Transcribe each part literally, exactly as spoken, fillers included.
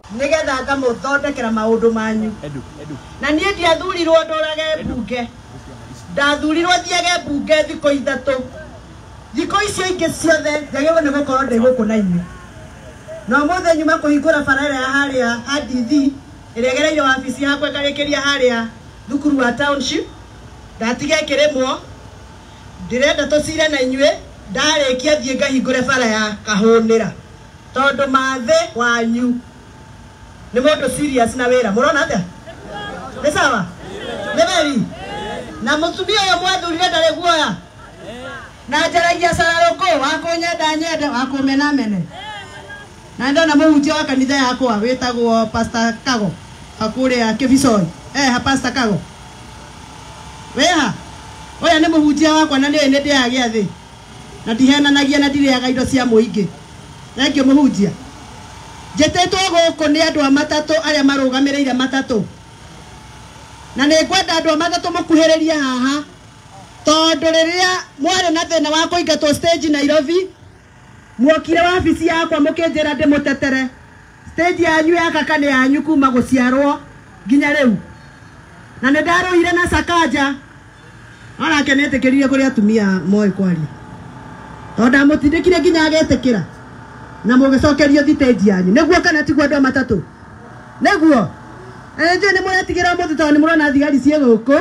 nigetha ngamuthondekera maundu manyu na nie ndiathurirwo ndorage bunge ndathurirwo thiage bunge thiko ithatu thiko icio ingi ciothe njagirwo ni gukorwo ndi guku na inyu no mothe nyuma kuhingura barabara ya haria hadithi iria gereire wabici yakwa ikarikiria haria thukuru wa township ndatige kiremwo ndirenda tucire na inyue ndarikia thie ngahingure bara ya kahunira tondu mathe wanyu ni mundu serious na wira murona atia ni sawa ni beri na mutumia yo mwathurire ndare guoya na njaragia sararoko wakunyenda nyenda wakumena mene na ndo na muhutia wa kanitha yakwa witagwo Pastor Kago akure ya Kibisoi eh ha Pastor Kago weha oya ni muhutia wakwa na ni ndi agia thi na ndihenanagia na ndiriaga indo cia muingi thengio muhutia jetetwo guku ni andu a matatu aria marugamireire matatu na ni ngwenda andu a matatu mukuhiriria haha tondu riria mwari na thina wa kuingatwo stage Nairobi mwokire wabici yakwa mukinjira ndi mutetere stage yanyu yaka kane yanyu kuma guciarwo nginya riu na ni ndaruhire na Sakaja ona kenetikirire kuri atumia moi kwaria tonda mutindikire nginya agetikira na mugicokerio thiteji yanyu neguo kana tiguo andu matatu neguo enje ni muratigira muthu tondu ni murona thigari cie guku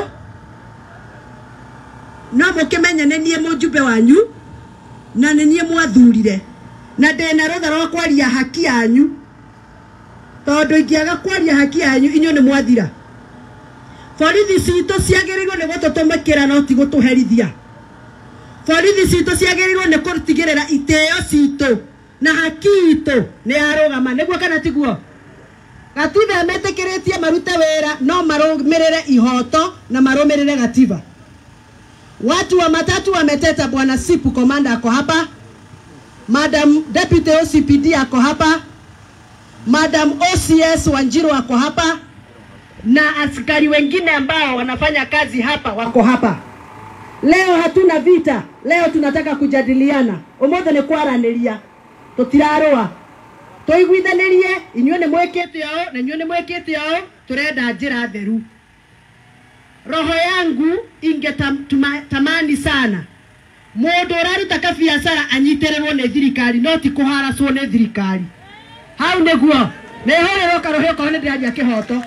no mukimenye ni nie mujumbe wanyu na ni nie mwathurire na ndena rotha rwa kwaria haki yanyu tondu ingiaga kwaria haki yanyu inyu ni mwathira borithi citu ciagiriirwo ni gututumikira no ti gutuherithia borithi citu ciagiriirwo ni kutigirira iteo citu na haki itu ni arugama neguo kana tiguo gatiba metekiritie marute wera no marumirire ihoto na marumirire gatiba watu wa matatu wameteta bwana Sipu commander ako hapa Madam Deputy O C P D ako hapa Madam O C S Wanjiru ako hapa na askari wengine ambao wanafanya kazi hapa wako hapa leo hatuna vita leo tunataka kujadiliana umothe ni kwaraniria tutiraroa toiguithanirie inyuĩ nĩ mwĩkĩte ũũ na inyuĩ nĩ mwĩkĩte ũũ turenda njĩra theru roho yangu ingetamani sana mundu uraruta kabiacara anyitererwo nĩ thirikari no ti kuharacwo nĩ thirikari hau nĩguo nĩhorerwo karohio kwa nĩ ndĩragia kĩhoto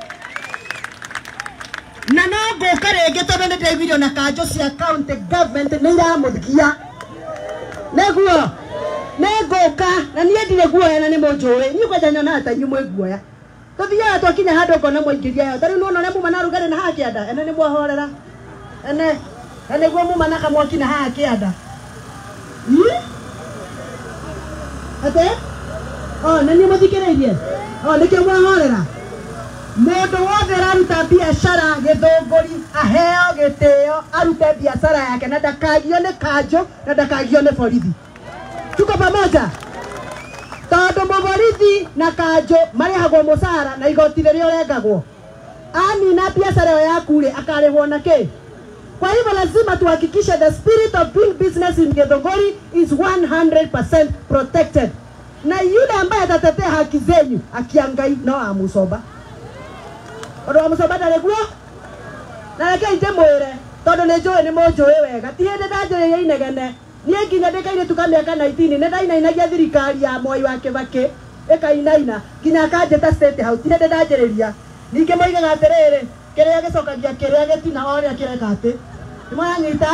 na no ngũka rĩngĩ tondũ nĩ ndĩraiguire na kanjũ cia county government nĩ iramũthigia nĩguo negoka na niye ndire guoya na ni monjoe ni kwaja nyona hata nyumwe guoya tuthiaga twakinya handu kona muingiria yo tari no no muma na rugare na haki ada ene ni mwahorera ene ene gwo muma na kamwaki na haki ada ni ate oh nani muthikireirie oh nikyo mwahorera mundu wothe araruta biashara githunguri aheo gitio arute biashara yake na ndakagio ni kanjo na ndakagio ni borithi tuko pamoja tondu muborithi na kanjo marihagwo musara na igoti riria urengagwo ani na biashara yaku ri akarihwo na ki kwa hivyo lazima tuhakikishe the spirit of doing business in Githunguri is one hundred percent protected na yule ambaye atatetea haki zenyu akiangai no amusoba odo amusoba ndareguo na reke ite mwire tondu ni njui ni munjui wega ti hindi ndanjiriria inegene nie nginya ndikaire tukamĩaka nineteen nĩ ndainainagia thirikari ya Moi wa Kibaki ĩkainaina nginya akanjĩta state house ti hĩndĩ ndanjĩrĩria ningĩ moigaga atĩrĩrĩ kĩrĩa gĩcokagia kĩrĩa gĩtina orĩa kĩreka atĩ nĩ mwanyita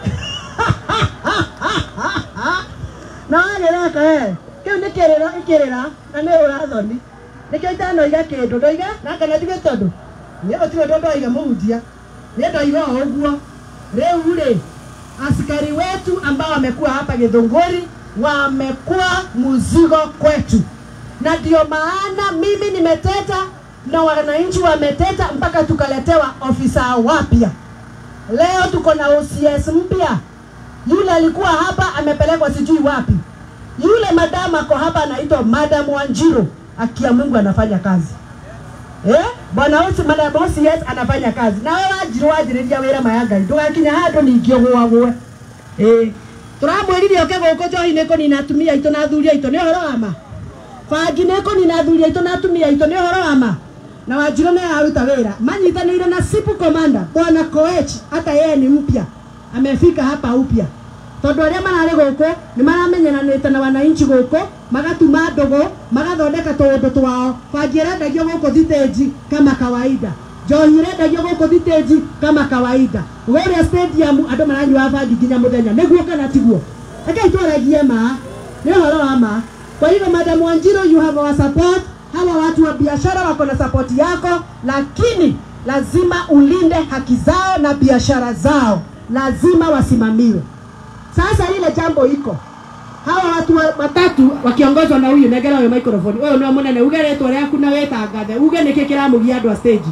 na wagĩreka eh kĩu nĩ kĩrĩro ĩkĩrĩra na nĩ ũrathoni nĩkĩo itanoiga kĩndũ ndoiga na kana ndige tondũ nĩ gũtirĩ ũndũ ndoiga mũhunjia nĩ ndoiga o ũguo rĩu rĩ askari wetu ambao wamekuwa hapa Githunguri wamekuwa mzigo kwetu na ndio maana mimi nimeteta na wananchi wameteta mpaka tukaletewa ofisa wapya leo tuko na O C S mpya yule alikuwa hapa amepelekwa sijui wapi yule madam ako hapa anaitwa Madam Wanjiru akia Mungu anafanya kazi eh bwana wote Madam O C S anafanya kazi na wewe Wanjiru wajiriria wira mayaga ndugakinya handu ningio gwagwe eh turamwiririe oke guko johi ne koni natumia ito na thuria ito ni horo ama Fangi neko ni na thuri aito na atumia aito ni horo ama. Na Wanjiru ni aruta wira. Manyitanire na Sipu Commander Bwana Koech, hata yeye ni mpya. Amefika hapa upya. Tondu aria marari guku ni maramenyananite na wananchi guku, magatuma ndogo, magathondeka tundu twao. Fangi rendagio guku thiteji kama kawaida. Njohi rendagio guku thiteji kama kawaida. Guria stadium andu maranyua fangi nginya muthenya. Niguo kana tiguo? Eke twaragie ma. Ni horo wa ma. Kwa hivyo Madam Wanjiru, you have our support. Hawa watu wa biashara wako na support yako, lakini lazima ulinde haki zao na biashara zao. Lazima wasimamiwe. Sasa ile jambo iko. Hawa watu watatu wakiongozwa na huyu negera wa microphone. Wewe ndio munene ugeretwa rĩa kuna wetangathe. Uge niki kiramugia andu a stage.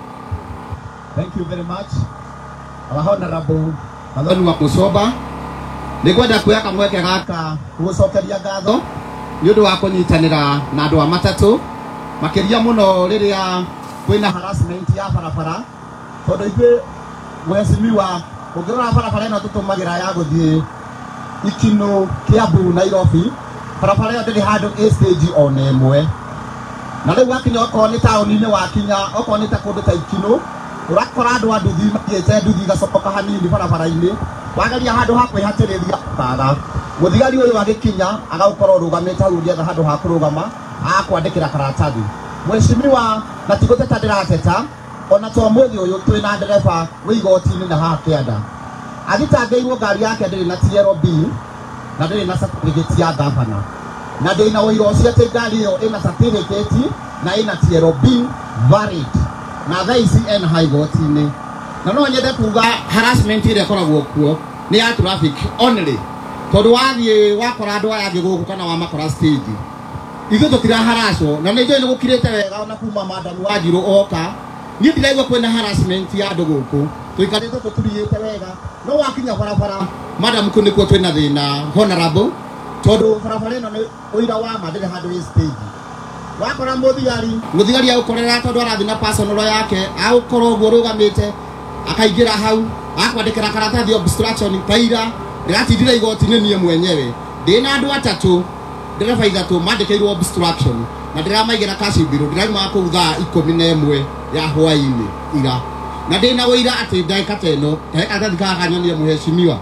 Thank you very much. Our honorable Madhoni wa Kusoba. Nikwenda kuya kamweke gaka gucokeria ngatho ni undu wa kunyitanira na andu a matatu makiria muno riria kwina harassment ya barabara tondu ithuĩ mwecimiwa ungirora barabara ĩno tutumagira ya guthie Ikino, Kiambu, Nairobi barabara ĩyo ndĩrĩ handũ a stage ona ĩmwe na rĩu wakinya okorwo nĩ taũni-inĩ wakinya okorwo nĩ ta kũndũ ta Ikino urakora andu a nduthi mathiĩte nduthi igacoka hanini barabara-inĩ wageria handũ ha kwĩhatĩrĩria kaga muthigari ũyũ agĩkinya agaukorwo rũgamĩte hau nĩgetha handũ ha kũrũgama akwandĩkĩra karatathi mwecimiwa na tigũteta ndĩrateta ona to mũthĩ ũyũ twĩna ndereba wĩ igoti-inĩ na haha kĩanda athitangĩirwo ngari yake ndĩrĩ na T L B na ndĩrĩ na certificate ya gavana na ndĩna ũira ũcio atĩ ngari ĩyo ĩna certificate na ĩna T L B valid na thaa ici ena ha igoti-inĩ na no nyende kuga harassment ĩrĩa ĩkoragwo kuo nĩ ya traffic only tondu wathiĩ wakora andũ aya angĩ gũkũ kana wamakora stage ithuĩ tũtiraharacwo na nĩ njũĩ nĩ gũkirĩte wega ona kuma Madam Wanjiru oka niĩ ndiraigua kwĩna harassment ya andũ gũkũ tũikarĩte tũturiĩte wega no wakinya barabara Madam kũ nĩkuo twĩna thĩna honorable tondu barabara ĩno nĩ ũira wa ma ndĩrĩ handũ ĩ stage wakora muthigari muthigari agũkorera tondu arathi na personal yake agũkorwo ũguo rũgamĩte akaingĩra hau akwandĩkĩra karatathi obstruction taira ndiratindira igoti-inĩ niĩ mwenyewe ndĩna andũ atatũ ndereba ithatũ mandĩkĩirwo obstruction na ndĩramaigĩra kacibiro ndĩrauma kũu thaa ikũmi na ĩmwe ya hwaĩ-inĩ ira na ndĩna ũira atĩ ndagĩka ta ĩno karatathi kaka kanyonie mũhecimiwa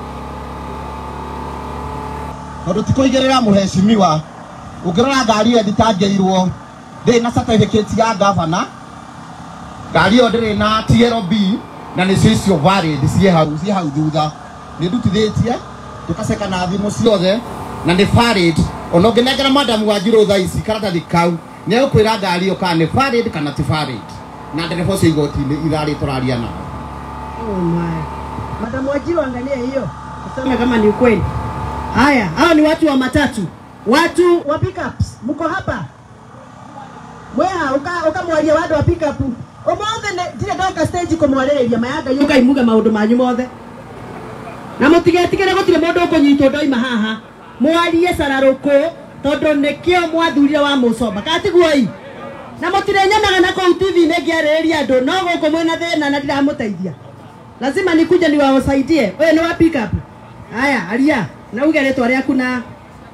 tondu ti kũigĩrĩra mũhecimiwa ũngĩrora ngari ĩyo thitangĩirwo ndĩrĩ na certificate ya gavana ngari ĩyo ndĩrĩ na T L B na nĩ cio valid ciĩ hau ciĩ hau thutha nĩ ndutithĩtie tũkaceka na thimũ ciothe na nĩ valid ona ũngĩnengera Madam Wanjiru thaa ici karatathi kau nĩ egũkwĩra ngari ĩyo kana nĩ valid kana ti valid na ndereba ũcio igoti-inĩ itharĩ tũraria nao. Oh my. Madam Wanjiru angalia hiyo useme kama ni ukweli. Haya, hao ni watu wa matatu, watu wa pickups. Mko hapa mwea uka ukamwaria watu wa pickup omothe ndire ndoka stage kumwarĩrĩria mayanga yuka imuge maundu manyu mothe na mutigetigĩre gũtirĩ mũndũ ũkũnyitwo ndoima haha mwarie cararũkũ tondu nĩkĩo mwathurire wa mũcoba katiguoi na mũtirenyonaga na kũu T V-inĩ ngĩarĩrĩria andũ no gũkũ mwĩna thĩna na ndiramũteithia lazima nikuje niwasaidie. Wewe ni wa pickup. Haya aria na uge rĩtwa rĩaku na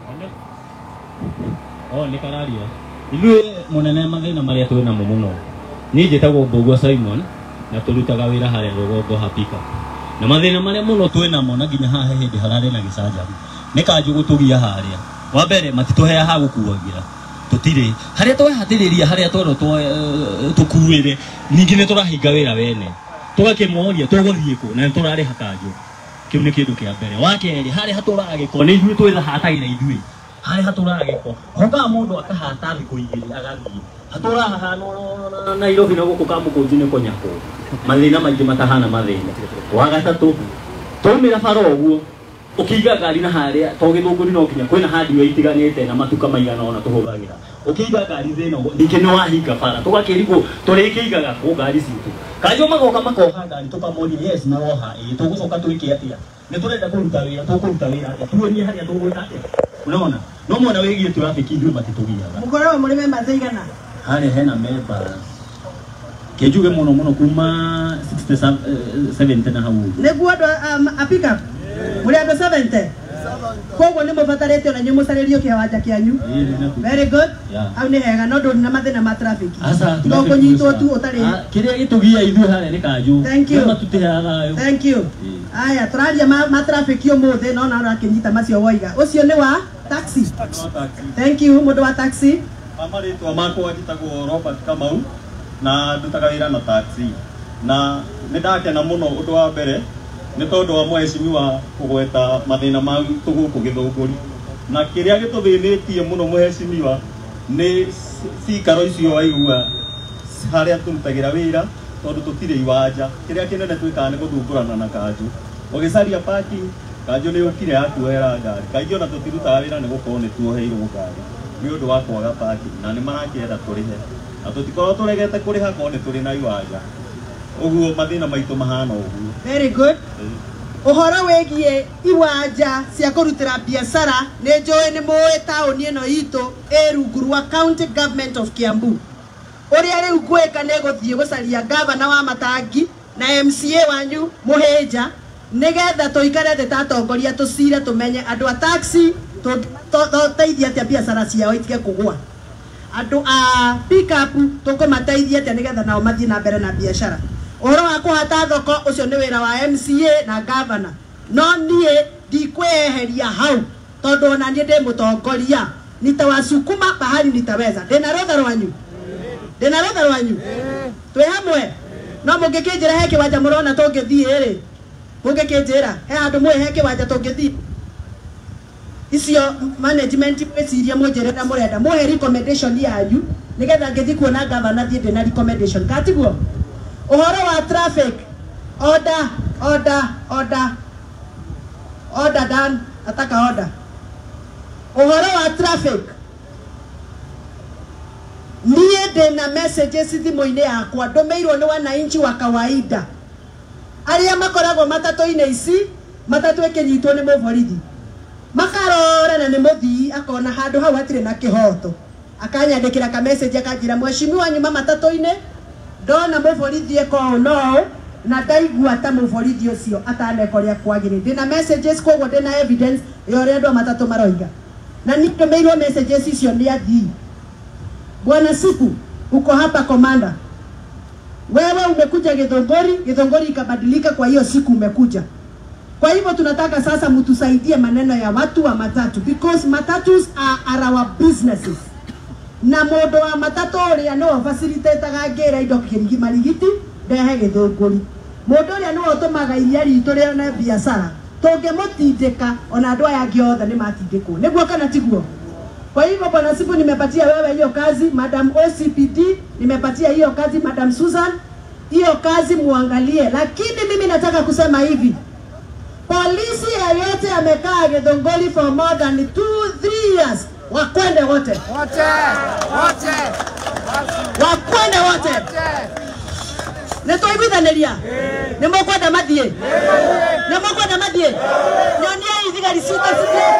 oh nĩ kararia ithuĩ mũnene mathĩna marĩa twĩ namo mũno niĩ njĩtagwo Mbũgua Simon na tũrutaga wĩra harĩa rũgongo ha pickup na mathĩna marĩa mũno twĩ namo na nginya haha hĩndĩ hararĩ na gĩcanjari nĩ kanjũ gũtũgia harĩa wa mbere matitũheaga ha gũkuagĩra tũtirĩ harĩa twehatĩrĩria harĩa twero tũkuĩre ningĩ nĩ tũrahinga wĩra wene tũgakĩmoria tũgũthiĩ kũ na tũrarĩha kanjũ kĩu nĩ kĩndũ kĩa mbere wa kerĩ harĩa hatũraga gĩko nĩ ithuĩ twĩtha hatagĩra ithuĩ harĩa hatũraga gĩko honga mũndũ akahata thikũ igĩrĩ agathiĩ hatũraga hano Nairobi na gũkũ Kamũkũnji nĩ kũnyakwo mathĩna maingĩ matahana mathĩna wa gatatũ twaumĩra bara ũguo ũkĩiga ngari na harĩa to Gĩthũngũri no nginya kwĩna hardware itiganĩte na matuka maigana ona tũhũthagĩra ũkĩiga ngari thĩna ningĩ nĩ wahinga bara tũgakĩrigwo tũrĩkĩigaga kũ ngari citũ kanjũ magoka makoha ngari tũkamoria yes na roha ĩ tũgũcoka twĩke atĩa nĩ tũrenda kũruta wĩra tũkũruta wĩra atĩa tuonie harĩa tũgwĩka atĩa unaona no mwana wĩgiĩ traffic ithuĩ matitũgiaga mũkorwo mũrĩ memba cigana harĩa hena memba kĩnjuge mũno mũno kuma sixty seventy na hau nĩguo andũ a pickup mũrĩ andũ seventy Koguo nĩ mũbatarĩte ona nyumu sarĩrio kĩwanja kĩanyu. Very good. Hau nĩ hega no ndũrĩ na mathĩna ma traffic. To kũnyitwo tu ũtarĩ. Kĩrĩa gĩtũgia ithuĩ harĩa nĩ kanjũ. Thank you. Matũteaga. Thank you. Aya tũraria ma traffic ũmũthĩ no na ũrakĩnyita macio woiga. Ũcio nĩ wa taxi. Thank you mũndũ wa taxi. Mama rĩtwa makwa njĩtagwo Robert Kamau na ndutaga wĩra na taxi. Na nĩ ndakena mũno ũndũ wa mbere nĩ tondũ wa mũhecimiwa kũgweta mathĩna ma tũgũkũ Gĩthũngũri. Na kĩrĩa gĩtũthĩnĩtie mũno mũhecimiwa nĩ cikaro icio waigua harĩa tũrutagĩra wĩra tondũ tũtirĩ iwanja. Kĩrĩa kĩnene twĩkaga nĩ gũthungũrana na kanjũ. Ũgĩcaria parking kanjũ nĩ ũkire yatuoera ngari. Kaingĩ ona tũtirutaga wĩra nĩ gũkorwo nĩ tuoheirwo ngari nĩ ũndũ wa kwaga parking na nĩ marakĩenda tũrĩhe. Na tũtikorwo tũregete kũrĩha korwo nĩ tũrĩ na iwanja. Ũguo mathĩna maitũ mahana ũguo. Very good. Ũhoro wĩgiĩ iwanja cia kũrutĩra biacara nĩ njũĩ nĩ mũĩ taũni ĩno itũ ĩ rungu rwa County Government of Kiambu. Ũrĩa rĩu ngwĩka nĩ gũthiĩ gũcaria gavana wa Matangi na M C A wanyu Mũhĩnja nĩgetha tũikare thĩ ta atongoria tũcire tũmenye andũ a taxi tũteithie atĩa biacara ciao itige kũgũa. Andũ a pick up tũkũmateithia atĩa nĩgetha nao mathiĩ na mbere na biacara. Ũhoro wa kũhata thoko ũcio nĩ wĩra wa M C A na governor. No niĩ ndikwĩeheria hau tondũ ona niĩ ndĩ mũtongoria. Nitawasukuma pahali nitaweza. Ndĩna rũtha rwanyu. Ndĩna rũtha rwanyu. Twĩ hamwe. No mũngĩkĩnjĩra he kĩwanja mũrona tũngĩthiĩ rĩ. Mũngĩkĩnjĩra he handũ mwĩ he kĩwanja tũngĩthiĩ. Icio management mwĩciria mũnjĩrĩra mũrenda. Mũhe recommendation yanyu nĩgetha ngĩthiĩ kuona governor thiĩ ndĩ na recommendation. Katiguo. Ũhoro wa traffic. Order, order, order. Order done. Ataka order. Ũhoro wa traffic. Niĩ ndĩna messages thimũ-inĩ yakwa ndũmĩirwo nĩ wananchi wa kawaida. Arĩa makoragwo matatũ-inĩ ici, matatũ ĩkĩnyitwo nĩ mũborithi. Makarora na nĩ mũthii akona handũ hau hatirĩ na kĩhoto. Akanyandĩkĩra ka message akanjĩra mheshimiwa nyuma matatũ-inĩ ndona mũborithi eko no na ndaigua ta mũborithi ũcio ataneka ũrĩa kwagĩrĩire. Ndĩna messages koguo ndĩna evidence ya ũrĩa andũ matatũ maroiga. Na nĩ ndũmĩirwo messages icio nĩ athii. Bwana Siku, uko hapa komanda. Wewe umekuja Githongori, Githongori ikabadilika kwa hiyo siku umekuja. Kwa hivyo tunataka sasa mtusaidie maneno ya watu wa matatu because matatus are, are our businesses. Na modo wa matatu ũrĩa no facilitateaga ngĩra indo kĩrigi marigiti ndehe Githongori. Modo ũrĩa no ũtũmaga iria ritũ rĩa na biacara. Tũngĩmũtindĩka ona andũ aya angĩ othe nĩ matindĩkwo. Nĩguo kana tiguo? Kwa hivyo Bwana Sifu nimepatia wewe hiyo kazi, Madam O C P D nimepatia hiyo kazi, Madam Susan. Hiyo kazi muangalie, lakini mimi nataka kusema hivi. Polisi yeyote amekaa Githongori for more than two, three years, wakwende wote. Wote, wote. Wakwende wote. Netoibithaneria. Nemo kwenda mathie. Nemo kwenda mathie. Nyonia hizi gari sita sita.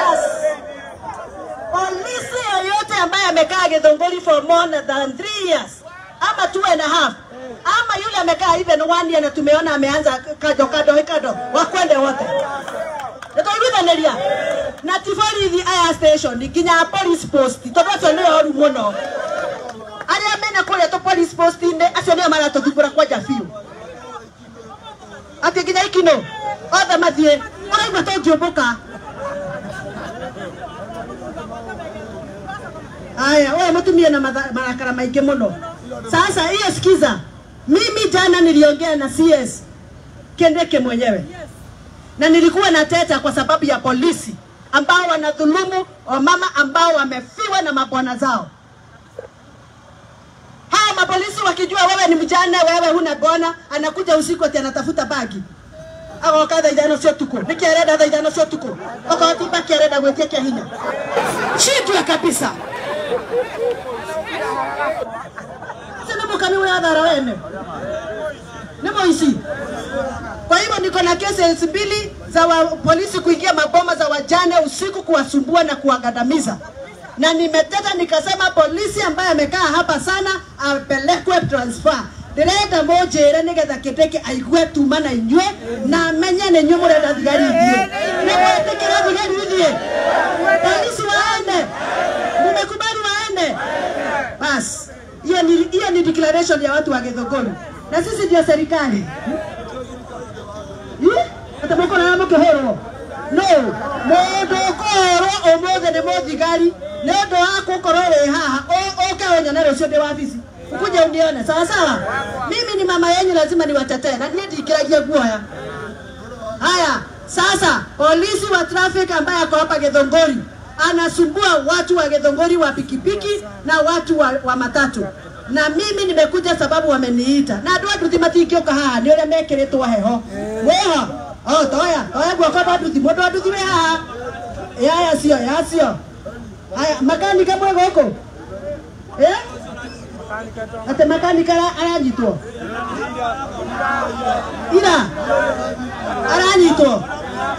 Polisi yeyote ambaye amekaa Githongori for more than three years ama two and a half ama yule amekaa even one year na tumeona ameanza kado kado kado wakwende wote. Netoibithaneria. Na tiforithi aya station nginya police post tondũ nĩ oru mũno. Arĩa mena kũrĩa to police post inde acio nĩ maratũthumbũra kwanja biũ. Atĩ nginya ikino othe mathie ũraigua tũngĩũmbũka. Aya wewe mtumie na marakara maingĩ mũno. Sasa hiyo sikiza. Mimi jana niliongea na C S Kendeke mwenyewe. Na nilikuwa na teta kwa sababu ya polisi ambao wanadhulumu wamama ambao wamefiwa na mabwana zao. Hao mapolisi wakijua wewe ni mjane, wewe huna bwana, anakuja usiku ati anatafuta bagi. Ago kadha idano sio tuko. Nikiareda dha idano sio tuko. Oko ati baki areda gwetia kia hinya. Shitwe kabisa. Sina mukami wa adhara wene. Nemo isi. Kwa hivyo niko na kesi mbili za wa polisi kuingia maboma za wajane usiku kuwasumbua na kuwagandamiza. Na nimeteta nikasema polisi ambaye amekaa hapa sana apelekwe transfer. Ndirenda munjire nigetha Kiteke aigue tuma na inyue na amenye ni inyue murenda thigari ithie. Ni mwetikira thigari ithie. Polisi waende. Mmekubali waende. Bas. Hiyo ni hiyo ni declaration ya watu wa Githunguri. Na sisi ndio serikali. Eh? Hata mko na mko hero. No. Mundu koro omothe ni muthigari. Ni ndo wako korwo wi haha. O oke wonyane rucio ndi wabici. Ukuje unione sawa sawa. Mimi ni mama yenu, lazima niwatetee na ndiye ndikiragia guoya. Haya, sasa polisi wa traffic ambaye ako hapa Githunguri anasumbua watu wa Githunguri wa pikipiki na watu wa, wa matatu. Na mimi nimekuja sababu wameniita. Na ndu andu thimatingioka haha ni uria mekiritwo heho. Weho. Oh, toya, toya guoko andu thi, mundu andu thi we haha. Yaya sio, ya sio. Haya, makanika mwe goko. Eh? Ate makanika aranyitwo. Ira. Aranyitwo.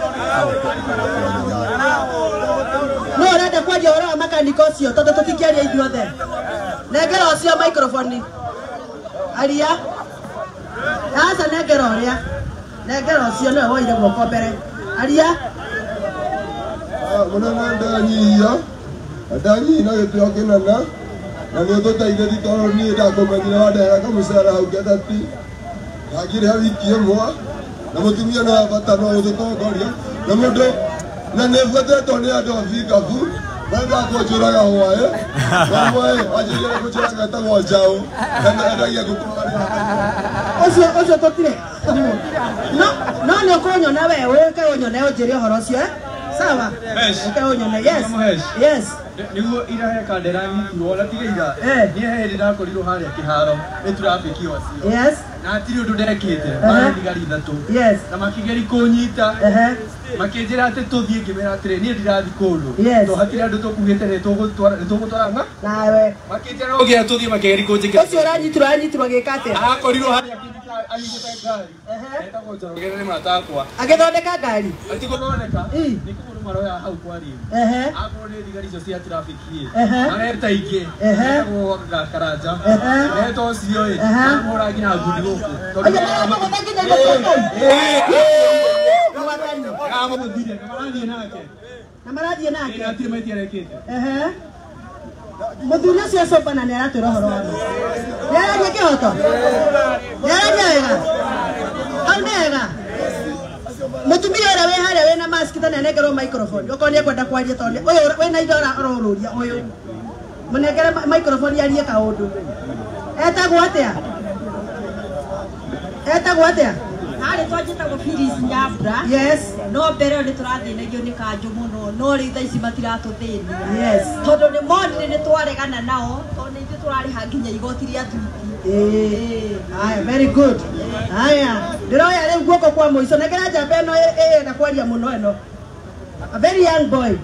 No, rada kwaje ora makanika ucio tondu tutikiaria ithuothe. Negera ucio microphone. Aria. Asa negera uria. Negera ucio no woire guoko mbere. Aria. Ah, muna ndanyia. Ndanyia na gitio kinana. Na nä å tå teithä tondå niä ndakå menyire wandeaga må hau ngethati ndagire wiki ä mwe na må tumia no abata no gå tå tongoria na må ndå na nä buetetwo nä andå abingabu mandakå njå raga hwaä amwe wanjä gå njå raga etagwo njaå endagia ngå Ucio ucio totire. No no nä å kå nyona we wä ke å nyone å njä re å horo å cio sawa. Ke å nyone. Yes yes. Niguo ira heka ndera nyitirwo na tigeira ni he ndakorirwo haria kiharo ni traffic yocio. Yes. Na atiri undu ndekite mara thigari ithatu. Yes. Na makigeri kunyita. Eh. Makinjira ati tuthie ngimera atiri ni ndirathi kundu. To hatiri andu tukuhite ni tugutwara ni tugutwara nga. Nawe. Makinjira ogia tuthie makigeri kunjika. Ucio ranyitirwo ranyitirwo gikate. Akorirwo haria alikuta ngari. Eh. Etagwo njorogere ni matakwa. Agithondeka ngari. Ati guthondeka. Ni kuguru maroya hau kwa ri. Eh. Akorwo ni thigari icio cia traffic hii. Eh. Areta ingi. Eh. Etagwo Karanja. Eh. Eto ucio ĩ. Mura nginya ngundi guku. Oya mama mabaki na ngoko. Eh. Kama muthire kamarathie nake. Namarathie nake. Ina atiri maiti arekete. Eh. Muthuri ucio acobana ni aratwira horo wa ma. Yaragia kihoto. Yaragia wega. Hau ni wega. Mutumia ora we haria we na mask tana negerwo microphone. Ukonie kwenda kwaria tondu uyu we na idora ororuria uyu. Munengere microphone yarie kaundu. Etagwo atia? Etagwo atia? Hari twajitagwo Phyllis Nyambura. Yes. No mbere ni turathinagio ni kanju muno no ri tha ici matiratuthĩnia. Yes. Tondu ni monire ni twaregana nao tondu ithu turariha nginya igoti ria twiki. Eh. Haya, very good. Haya, ndiroya riu guoko kwa muico negera njamba ino ĩ na kwaria muno eno. A very young boy.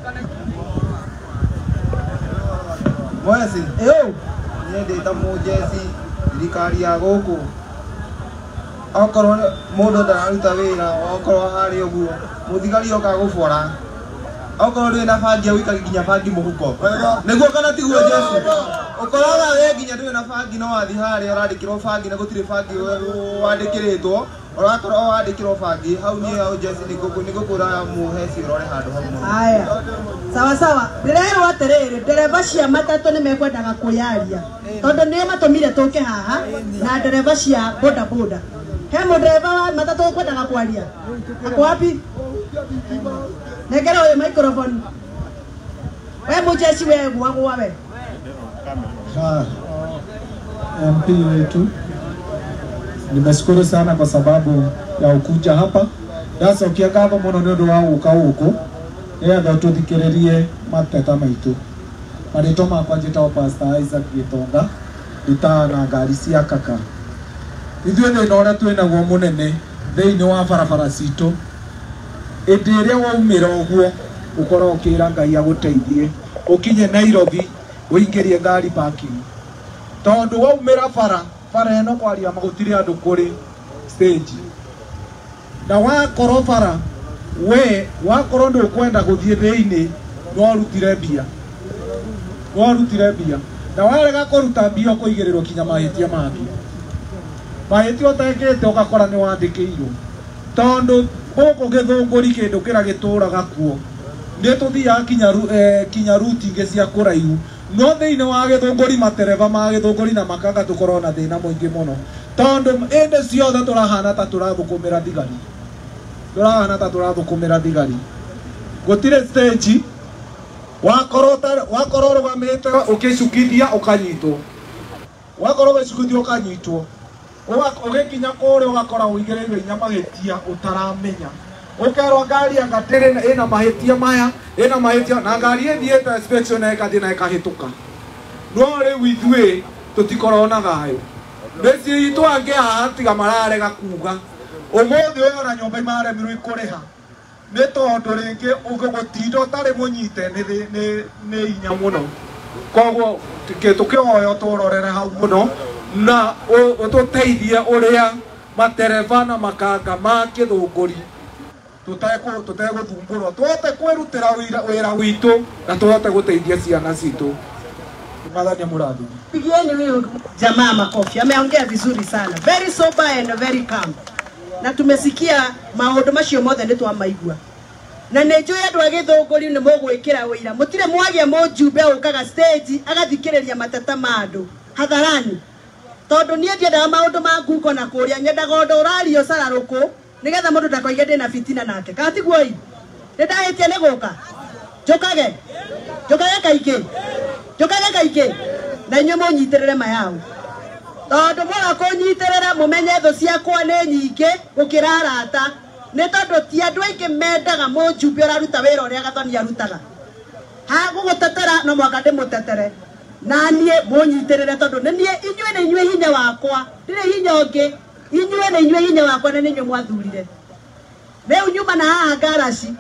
Mwezi. Eyo. Ni ndita mujeci thirikari ya guku. Okorwo mundu ndararuta wira okorwo hari uguo muthigari oka gubora okorwo ndwi na bangi wikagi nginya bangi muhuko niguo kana tiguo Jesu ukoroga we nginya ndwi na bangi no wathi hari urandikirwo bangi na gutire bangi wandikiritwo urakorwo wandikirwo bangi hau ni hau Jesu nigukura muheci urore handu hau. Haya, sawa sawa. Ndirerwo atiriri ndereba cia matatu ni mekwendaga kuyaria tondu nio matumire tuke haha na ndereba cia boda boda. He mudereva wa matatu kwendaga kwaria. Ako wapi? Negera uyu microphone. We mujeci we gwagwa we. Ha. M P wetu. Nimeshukuru sana kwa sababu ya ukuja hapa. Sasa ukiangava muno ni undu wa guka guku. Nigetha tuthikiririe mateta maitu. Marĩtwa makwa njĩtagwo Pastor Isaac Gitonga. Ndutaga na ngari cia kaka. Ithuĩ nĩ ũrĩa twĩnaguo mũnene thĩinĩ wa barabara citũ. Hĩndĩ ĩrĩa waumĩra ũguo ũkorwo ũkĩra Ngai agũteithie ũkinye Nairobi ũingĩrie ngari parking. Tondũ waumĩra bara bara ĩno kwaria magũtirĩ andũ kũrĩ stage. Na wakorwo bara we wakorwo ndũkwenda gũthiĩ thĩinĩ no rutire mbia. No rutire mbia. Na warega kũruta mbia kũigĩrĩrwo kinya mahĩtia mangĩ. mahĩtia ũtekĩte ũgakora nĩ wandĩkĩirwo tondũ gũkũ gĩthũngũri kĩndũ kĩrĩa gĩtũraga kuo nĩ tũthiaga kinya kinya ruti ingĩ cia kũraihu no thĩinĩ wa gĩthũngũri matereba ma gĩthũngũri na makanga tũkorwo na thĩna mũingĩ mũno tondũ ĩndĩ ciothe tũrahana ta tũrathũkũmĩra thigari tũrahana ta tũrathũkũmĩra thigari gũtirĩ stage wakorwo wakorwo rũgamĩte ũkĩcukithia ũkanyitwo wakorwo ũgĩcukithia ũkanyitwo ũgĩkinya kũrĩa ũgakora ũigĩrĩirwo inya mahĩtia ũtaramenya ũkerwo ngari ya gatĩrĩ ĩna mahĩtia maya ĩna mahĩtia na ngari ĩthiĩte inspection ĩgathiĩ na ĩkahĩtũka no rĩu ithuĩ tũtikorwo na thayũ mĩciĩ itũ angĩ haha tiga mararega kuga ũmũthĩ ũyũ ona nyũmba imaremirwo ikũrĩha nĩ tondũ rĩngĩ ũgũtinda ũtarĩ mũnyite nĩ inya mũno koguo tũkĩhoya tũrorere hau mũno na ũtũteithie ũrĩa matereba na makanga ma kĩthũngũri tũtegũthumbũrwo tũhote kwĩrutĩra wĩra witũ na tũhote gũteithia ciana citũ. Mwathani amurathime. Pigieni huyu jamaa makofi. Ameongea vizuri sana. Very sober and very calm. Na tumesikia maũndũ macio mothe nĩ twamaigua. Na nĩ njũĩ andũ a gĩthũngũri nĩ mũgwĩkĩra wĩra. Mũtirĩ mwagĩa mũjumbe ũkaga stage agathikĩrĩria mateta ma andũ hatharani. Tondũ niĩ ndiendaga maũndũ ma nguko na kũrĩa nyendaga ũndũ ũrario cararũkũ nĩgetha mũndũ ndakoige ndĩna fitina nake. Kana tiguo ii? Nĩ ndahĩtia nĩ gũka. Njũkage. Njũkage kaingĩ. Njũkage kaingĩ. Na inyuĩ mũnyitĩrĩre mayau. Tondũ mwaga kũnyitĩrĩra mũmenye thũ ciakwa nĩ nyingĩ gũkĩra arata. Nĩ tondũ ti andũ aingĩ mendaga mũjumbe ũraruta wĩra ũrĩa Gathoni arutaga. Ha gũgũtetera no mwaka ndĩmũtetere. Na niĩ mũnyitĩrĩre tondũ nĩ niĩ inyuĩ nĩ inyuĩ hinya wakwa. Ndirĩ hinya ũngĩ. Inyuĩ nĩ inyuĩ hinya wakwa na nĩ inyuĩ mwathurire. Rĩu nyuma na haha ngaraci.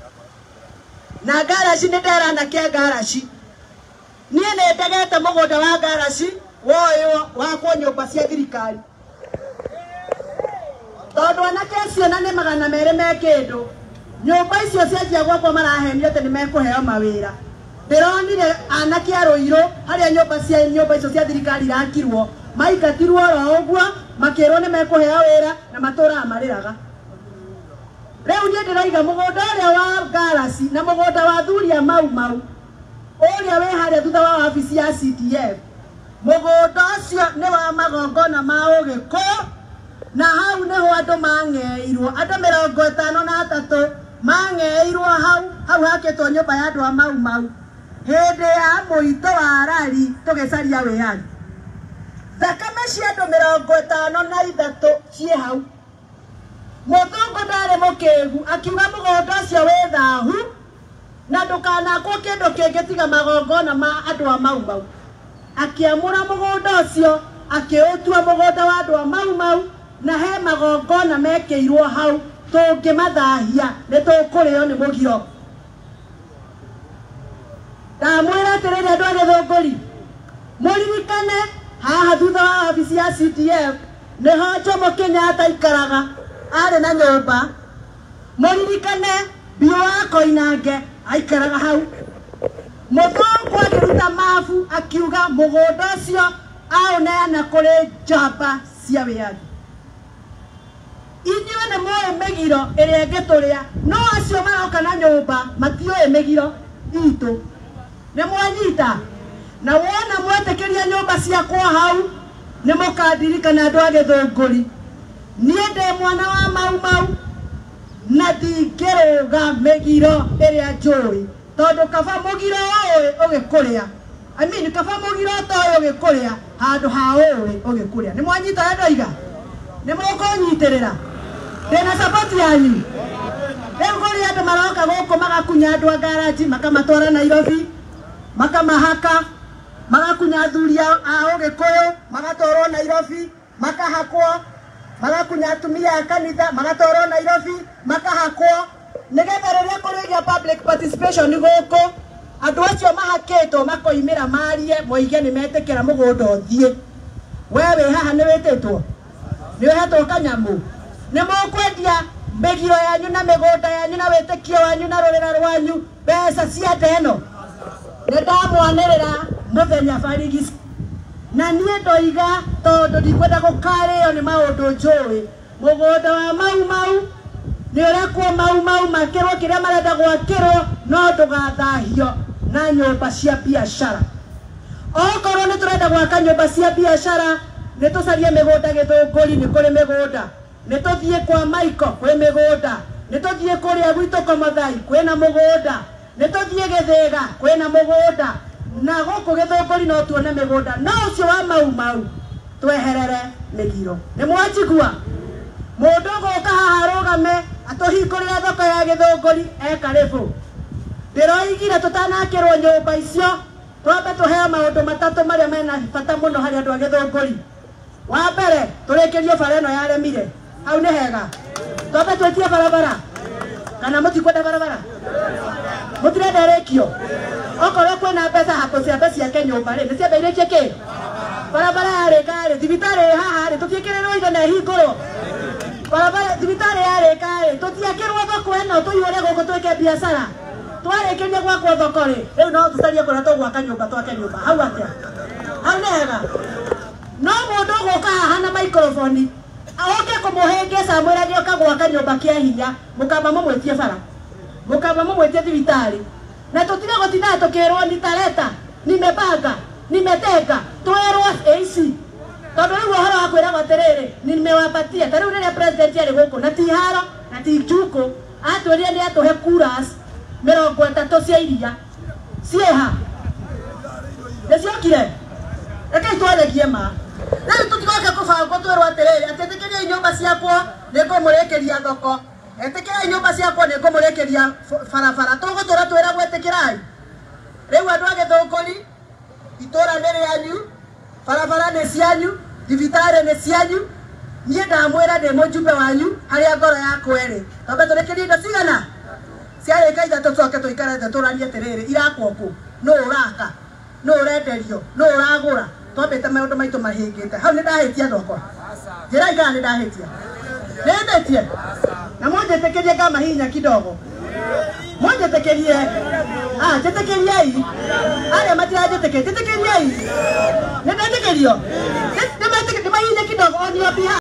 Na ngaraci nĩ nderana kĩa ngaraci. Niĩ nĩ ndegete mũgũnda wa ngaraci woywo wakwo nyũmba cia thirikari. Tondũ anake acio na nĩ magana merĩ me kĩndũ. Nyũmba icio cianjia gwakwo marahenio atĩ nĩ mekũheo mawĩra. Ndĩronire anake a Rũirũ harĩa nyũmba cia nyũmba icio cia thirikari irakirwo maingatirwo oro ũguo makĩrwo nĩ mekũheo wĩra na matũraga marĩraga. Rĩu niĩ ndĩroiga mũgũnda ũrĩa wa ngaraci na mũgũnda wa thuria mau mau ũrĩa wĩ harĩa thutha wa wabici ya C D F mũgũnda ũcio nĩ wa magongona ma Ũgĩkũyũ na hau nĩho andũ mang'eirwo andũ mĩrongo ĩtano na atatũ mang'eirwo hau hau hakĩtwo nyũmba ya andũ a mau mau hĩndĩ ya mũito wa rari tũgĩcaria wĩyathi. Thakame cia andũ mĩrongo ĩtano na ithatũ ciĩ hau. Mũthũngũ ndarĩ mũkĩgu akiuga mũgũnda ũcio wĩ thahu na ndũkanakwo kĩndũ kĩngĩ tiga magongona ma andũ a mau mau. Akĩamũra mũgũnda ũcio akĩũtua mũgũnda wa andũ a mau mau na he magongona mekĩirwo hau tũngĩmathahia nĩ tũkũrĩo nĩ mũgiro. Ndamwĩra atĩrĩrĩ andũ a Gĩthũngũri mũririkane haha thutha wa wabici ya C D F nĩho Jomo Kenyatta aikaraga arĩ na nyũmba. Mũririkane Bio wa Koinange aikaraga hau. Mũthũngũ akĩruta mabu akiuga mũgũnda ũcio aũneana kũrĩ njamba cia wĩyathi. Inyuĩ nĩ mũĩ mĩgiro ĩrĩa ĩngĩtũrĩa no acio maroka na nyũmba matiũĩ mĩgiro itũ. Nĩ mwanyita na wona mwetĩkĩria nyũmba ciakwa hau nĩ mũkandirikana andũ a Gĩthũngũri. Niĩ ndĩ mwana wa mau mau na ndingĩrũga mĩgiro ĩrĩa njũĩ tondũ kaba mũgiro ũĩ ũgĩkũrĩa. I mean kaba mũgiro ũtoĩ ũgĩkũrĩa handũ ha ũĩ ũgĩkũrĩa. Nĩ mwanyita andũ aiga? Nĩ mũkũnyitĩrĩra? Ndĩna support yanyu. Rĩu kũrĩ andũ maroka gũkũ magakunya andũ a ngaraji makamatwara Nairobi makamahaka magakunya athuri a Ũgĩkũyũ magatwarwo Nairobi makahakwo magakunya atumia a kanitha magatwarwo Nairobi makahakwo nĩgetha rĩrĩa kũrĩgĩa public participation gũkũ andũ acio mahakĩtwo makoimĩra marie moige nĩ metĩkĩra mũgũnda ũthiĩ. We wĩ haha nĩ wĩtĩtwo nĩ wĩhetwo kanyamũ nĩ mũkwendia mĩgiro yanyu na mĩgũnda yanyu na wĩtĩkio wanyu na rũrĩra rwanyu mbeca cia ndeno. Nĩ ndamwanĩrĩra mũthenya barigisi na na niĩ ndoiga tondũ ndikwenda gũkarĩo nĩ maũndũ njũĩ mũgũnda wa mau mau nĩ ũrekwo mau mau makĩrwo kĩrĩa marenda gwakĩrwo no ndũgathahio na nyũmba cia biacara. Okorwo nĩ tũrenda gwaka nyũmba cia biacara nĩ tũcarie mĩgũnda Gĩthũngũri nĩ kũrĩ mĩgũnda, nĩ tũthiĩ kwa Maiko kwĩ mĩgũnda, nĩ tũthiĩ kũrĩa gwitũ Komathai kwĩna mũgũnda, nĩ tũthiĩ Gĩthĩga kwĩna mũgũnda, na gũkũ Gĩthũngũri no tuone mĩgũnda. No ũcio wa mau mau tweherere mĩgiro. Nĩ mwanjigua mũndũ gũka haha arũgame atũhingũrĩre thoko ya Gĩthũngũri ekaribu. Ndĩroigire tũtanakĩrwo nyũmba icio twambe tũheo maũndũ matatũ marĩa mena bata mũno harĩ andũ a Gĩthũngũri. Wa mbere tũrĩkĩrie bara ĩno yaremire, hau nĩ hega. Twambe twĩtie barabara kana mũtikwenda barabara? Mũtirenda ĩrĩkio? Okorwo kwĩna mbeca hapo ciambe ciake nyũmba rĩ, nĩ ciambe irĩkie kĩ? Barabara yarĩka rĩ, thibitarĩ ĩ haha rĩ, tũtiĩkĩrĩrwo indo na ihingũrwo. Barabara thibitarĩ yarĩka rĩ, tũtiakĩrwo thoko ĩno tũihũre gũkũ twĩke biacara. Twarĩkĩrie gwakwo thoko rĩ, rĩu no tũcarie kũrĩa tũgwaka nyũmba twake nyũmba. Hau atĩa? Hau nĩ hega. No mũndũ gũka haha na microphone oke kũmũhĩngĩca mwĩrage oka gwaka nyũmba kĩa hinya, mũkamba mũmwĩtie bara, mũkamba mũmwĩtie thibitarĩ, na tũtige gũtinda tũkĩrwo nitaleta nimepanga nimetenga twerwo A C. Tondũ rĩu ũhoro wa kwĩragwo atĩrĩrĩ nimewapatia. Ta rĩu rĩrĩa president arĩ gũkũ na ti haro na ti njuko atwĩrire nĩ atũhe kuras mĩrongo ĩtatũ cia iria ciĩha nĩciokire. Rekei twaregie ma rĩu tũtigoke kũbangwo twĩrwo atĩrĩrĩ atĩ ĩtĩkĩriai nyũmba ciakwa nĩngũmũrĩkĩria thoko, ĩtĩkĩriai nyũmba ciakwa nĩngũmũrĩkĩria barabara. Tũgũtũra twĩragwo ĩtĩkĩrai. Rĩu andũ a Gĩthũngũri itũra nĩ rĩanyu, barabara nĩ cianyu, thibitarĩ nĩ cianyu. Niĩ ndamwĩra ndĩ mũjumbe wanyu harĩa ngoro yakwa ĩrĩ. Twambe tũrĩkĩrie indo cigana ciarĩka ithatũ tũcoke tũikare thĩ tũranie atĩrĩrĩ irakwo kũ, nũ ũraka, nũ ũrenderio, nũ ũragũra. Twambĩte maũndũ maitũ mahĩngĩte. Hau nĩ ndahĩtia thoko? Njĩrai kana nĩ ndahĩtia? Nĩhĩtĩtie? Na mũnjĩtĩkĩrie ngamahinya kidogo. Mũnjĩtĩkĩrie. Ah, njĩtĩkĩriei. Arĩa matiranjĩtĩkĩria njĩtĩkĩriei. Nĩ ndetĩkĩrio? Nĩ mahinya kidogo on your behalf.